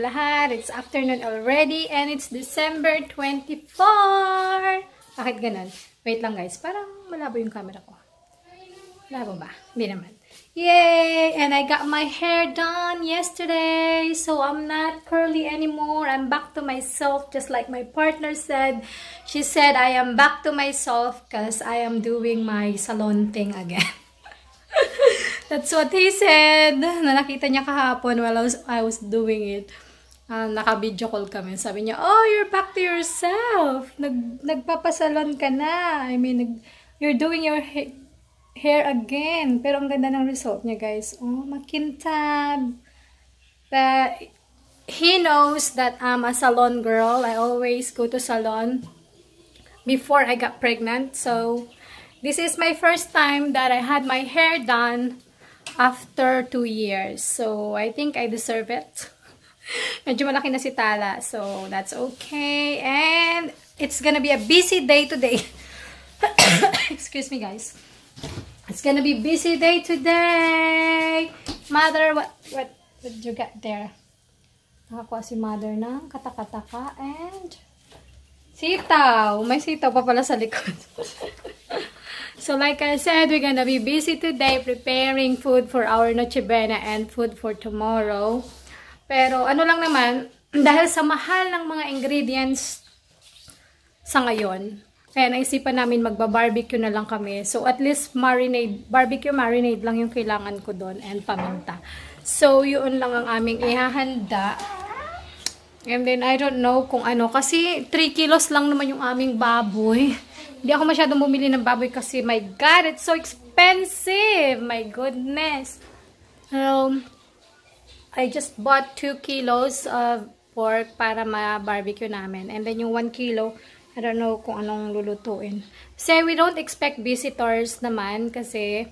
lahat. It's afternoon already and it's December 24. Bakit ganun? Wait lang guys, parang malabo yung camera ko. Malabo ba? Hindi naman. Yay! And I got my hair done yesterday. So I'm not curly anymore. I'm back to myself just like my partner said. She said I am back to myself because I am doing my salon thing again. That's what he said. Na nakita niya kahapon while I was doing it. Naka-video call kami. Sabi niya, oh, you're back to yourself. Nagpapasalon ka na. I mean, you're doing your hair again. Pero ang ganda ng result niya, guys. Oh, makintab. But he knows that I'm a salon girl. I always go to salon before I got pregnant. So, this is my first time that I had my hair done after 2 years. So, I think I deserve it. Medyo malaki na si Tala. So, that's okay. And, it's gonna be a busy day today. Excuse me, guys. It's gonna be busy day today. Mother, what did you get there? Nakakuha si Mother ng katakataka and sitaw. May sitaw pa pala sa likod. So, like I said, we're gonna be busy today preparing food for our Noche Buena and food for tomorrow. Pero, ano lang naman, dahil sa mahal ng mga ingredients sa ngayon, kaya naisipan namin magba-barbecue na lang kami. So, at least barbecue marinade lang yung kailangan ko doon and paminta. So, yun lang ang aming ihahanda. And then, I don't know kung ano, kasi 3 kilos lang naman yung aming baboy. Hindi ako masyadong bumili ng baboy kasi, my God, it's so expensive. My goodness. I just bought 2 kilos of pork para ma-barbecue namin. And then yung 1 kilo, I don't know kung anong lulutuin. So, we don't expect visitors naman kasi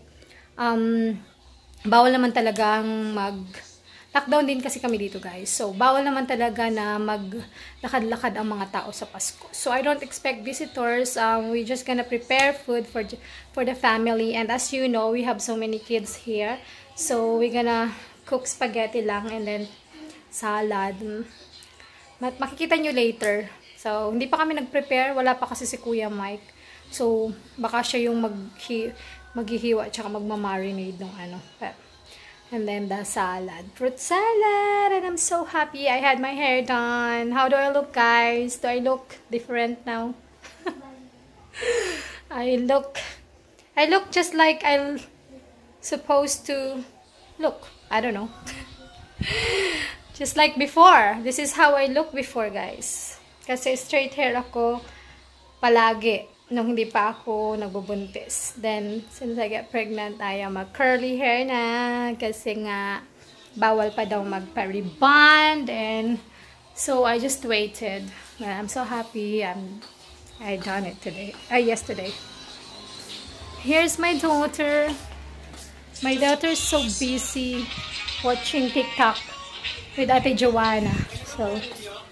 bawal naman talagang lockdown din kasi kami dito, guys. So, bawal naman talaga na maglakad-lakad ang mga tao sa Pasko. So, I don't expect visitors. We're just gonna prepare food for the family. And as you know, we have so many kids here. So, we're gonna cook spaghetti lang and then salad. Makikita nyo later. So, hindi pa kami nag-prepare. Wala pa kasi si Kuya Mike. So, baka siya yung maghihiwa tsaka magmamarinade ng ano. And then the salad. Fruit salad. And I'm so happy. I had my hair done. How do I look, guys? Do I look different now? I look just like I'm supposed to look. I don't know. Just like before. This is how I look before, guys. Kasi straight hair ako palagi. Nung hindi pa ako nagbubuntis. Then, since I get pregnant, I am a curly hair na. Kasi nga, bawal pa daw magpa-rebond. And, so, I just waited. And I'm so happy. I done it today. Yesterday. Here's my daughter. My daughter is so busy watching TikTok with Ate Joanna. So,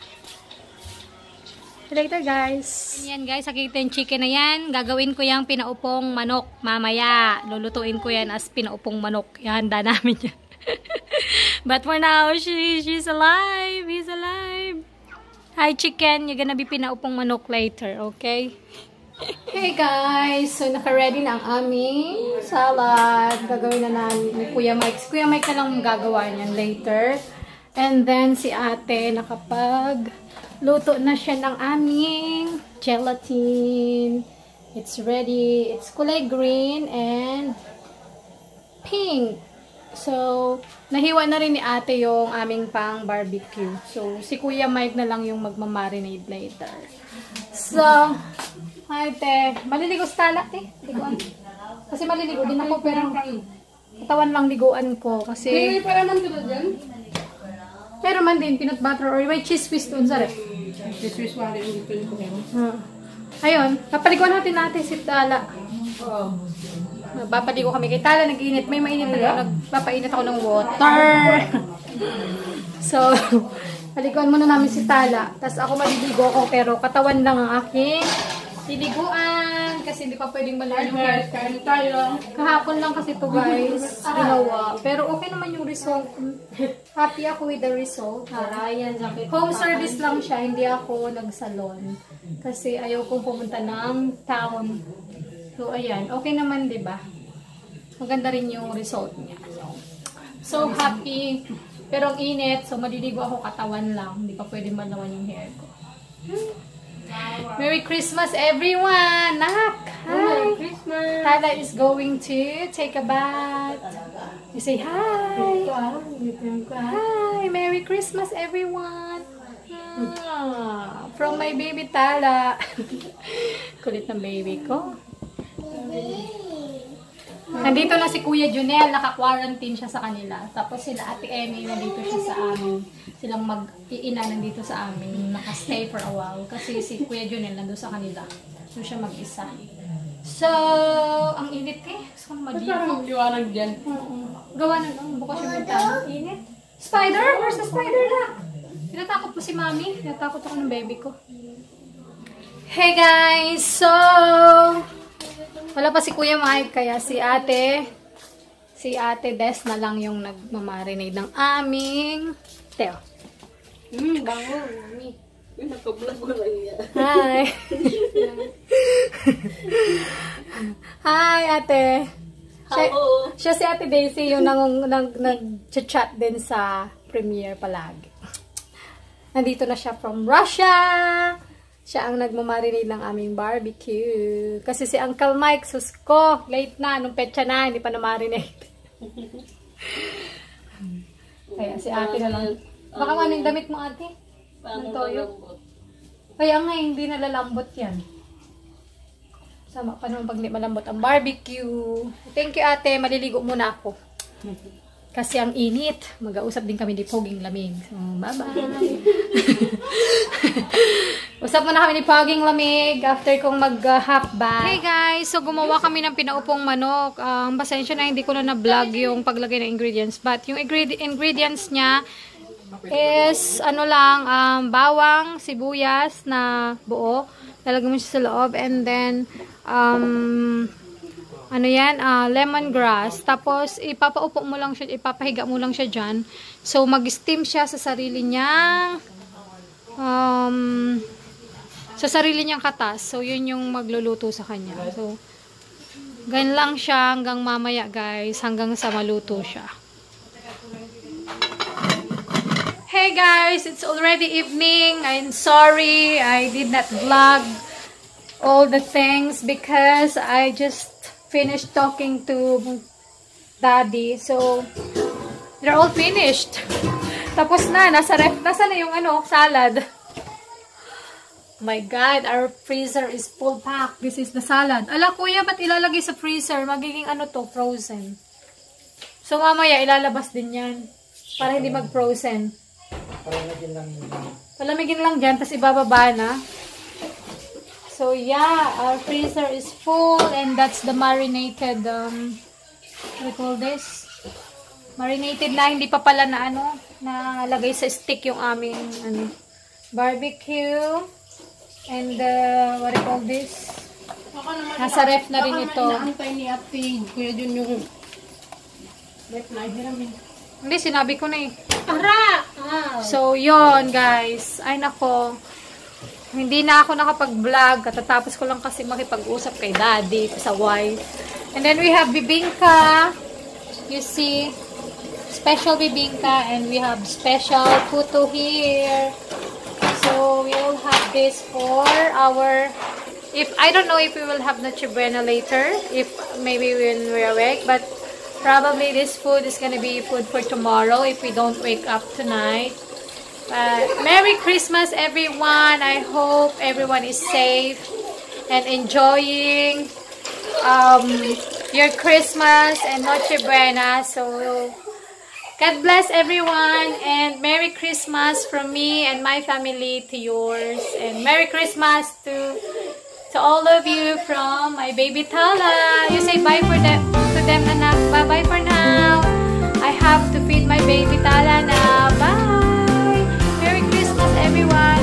later, guys. Yan, guys. Nakikita yung chicken na yan. Gagawin ko yung pinaupong manok mamaya. Lulutuin ko yan as pinaupong manok. Ihanda namin yan. But for now, she's alive. He's alive. Hi, chicken. You're gonna be pinaupong manok later, okay? Hey, guys. So, naka-ready na ang aming salad. Gagawin na namin ni Kuya Mike. Si Kuya Mike na lang gagawa niyan later. And then, si ate luto na siya ng aming gelatin. It's ready. It's kulay green and pink. So, nahiwa na rin ni ate yung aming pang barbecue. So, si Kuya Mike na lang yung magmamarinade later. So, ate, maliligo sa talak eh. Liguan. Kasi maliligo din ako pero katawan lang liguan ko. Kasi may para man dito dyan? Pero man din, peanut butter or may cheese whiz doon sa ref. Cheese whiz wala yung dito yung kumero. Ayun, papaliguan natin si Tala. Papaligo kami kay Tala, nag-init. May mainit na nagpapainit ako ng water. So, paliguan muna namin si Tala. Tapos ako maliligo ako pero katawan lang ang aking Liliguan kasi hindi pa pwedeng malayo yung hair. Kahapon lang kasi to guys, ginawa. Pero okay naman yung result. Happy ako with the result. Home service lang siya, hindi ako nag-salon. Kasi ayaw kong pumunta ng town. So ayan, okay naman 'di ba? Maganda rin yung result niya. So happy. Pero ang init, so maliligo ako katawan lang. Hindi pa pwedeng malawan yung hair ko. Merry Christmas, everyone! Nak! Hi! Merry Christmas! Tala is going to take a bath. You say hi! Hi! Merry Christmas, everyone! Ah, from my baby Tala. Kulit ng baby ko. Nandito na si Kuya Junel, naka-quarantine siya sa kanila. Tapos sila Ate Emmy, nandito siya sa amin. Silang mag-iina nandito sa amin, naka-stay for a while. Kasi si Kuya Junel nandun sa kanila. Doon siya mag-isa. So, ang init eh. Gusto ko na mag-iit. Parang liwanag dyan. Gawa na lang, bukas yung bintana. Init. Spider? Where's the spider na? Tinatakot po si Mami. Tinatakot ako ng baby ko. Hey guys! So, wala pa si Kuya Mike, kaya si Ate Des na lang yung nagmamarinate ng aming Teo. Bango, mami. Nakablog ko lang yan. Hi! Hi, Ate! Siya si Ate Daisy yung nag-chat din sa premiere palagi. Nandito na siya from Russia! Siya ang nagmamarinate ng aming barbecue. Kasi si Uncle Mike, sus ko, late na, nung petsa na, hindi pa na-marinate. Kaya si ate na lang. Baka ano yung damit mo, ate? Ng toyo? Kaya nga, hindi nalalambot yan. Sama pa naman pag malambot ang barbecue. Thank you, ate. Maliligo muna ako. Kasi ang init. Mag-ausap din kami ni Poging Lamig. So, bye-bye. Usap muna kami ni Poging Lamig after kong mag-half bath. Hey guys! So, gumawa kami ng pinaupong manok. Pasensya na, hindi ko na na-vlog yung paglagay ng ingredients. But, yung ingredients niya is, bawang, sibuyas na buo. Lalagay mo siya sa loob. And then, lemongrass. Tapos, ipapaupo mo lang siya, ipapahiga mo lang siya dyan. So, mag-steam siya sa sarili niyang katas. So, yun yung magluluto sa kanya. So, ganyan lang siya hanggang mamaya, guys. Hanggang sa maluto siya. Hey, guys! It's already evening. I'm sorry I did not vlog all the things because I just finished talking to Daddy. So, they're all finished. Tapos na, nasa na yung salad. My God, our freezer is full pack. This is the salad. Ala, kuya, ba't ilalagay sa freezer? Magiging frozen. So, mamaya, ilalabas din yan. Para hindi mag-frozen. Palamigin lang dyan, tapos ibababa na. So, yeah, our freezer is full and that's the marinated, what do you call this? Marinated na, hindi pa pala na nalagay sa stick yung aming, barbecue. And, what do you call this? Nasa ref na rin ito. Inaantay ni Ate, Kuya Jun yung ref na hiramin. Hindi, sinabi ko na eh. So, yon guys. Ay, nako. Hindi na ako nakapag-vlog. Katatapos ko lang kasi makipag-usap kay Daddy, sa wife. And then we have bibingka. You see, special bibingka. And we have special puto here. So, we will have this for our... I don't know if we will have Noche Buena later. If maybe when we're awake. But probably this food is gonna be food for tomorrow if we don't wake up tonight. Merry Christmas, everyone. I hope everyone is safe and enjoying your Christmas and Noche Buena. So, God bless everyone and Merry Christmas from me and my family to yours. And Merry Christmas to all of you from my baby Tala. You say bye to them, anak. Bye-bye for now. I have to feed my baby Tala now. Bye! Merry Christmas, everyone!